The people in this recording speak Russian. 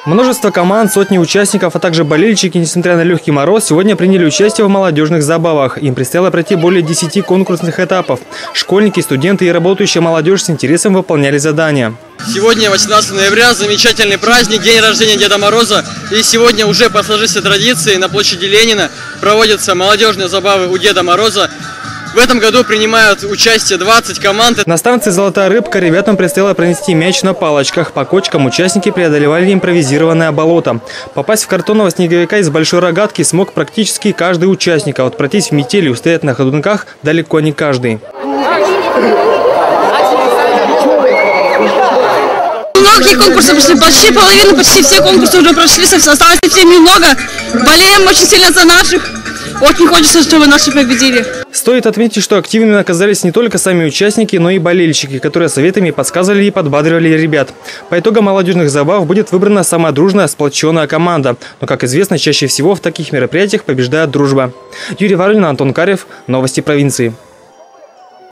Множество команд, сотни участников, а также болельщики, несмотря на легкий мороз, сегодня приняли участие в молодежных забавах. Им предстояло пройти более 10 конкурсных этапов. Школьники, студенты и работающая молодежь с интересом выполняли задания. Сегодня 18 ноября, замечательный праздник, день рождения Деда Мороза. И сегодня уже по сложившейся традиции на площади Ленина проводятся молодежные забавы у Деда Мороза. В этом году принимают участие 20 команд. На станции «Золотая рыбка» ребятам предстояло пронести мяч на палочках. По кочкам участники преодолевали импровизированное болото. Попасть в картонного снеговика из большой рогатки смог практически каждый участник. А вот пройтись в метели и устоять на ходунках далеко не каждый. Многие конкурсы прошли, почти все конкурсы уже прошли, осталось совсем немного. Болеем очень сильно за наших. Очень хочется, чтобы наши победили. Стоит отметить, что активными оказались не только сами участники, но и болельщики, которые советами подсказывали и подбадривали ребят. По итогам молодежных забав будет выбрана самая дружная, сплоченная команда. Но, как известно, чаще всего в таких мероприятиях побеждает дружба. Юрий Воронин, Антон Карев. Новости провинции.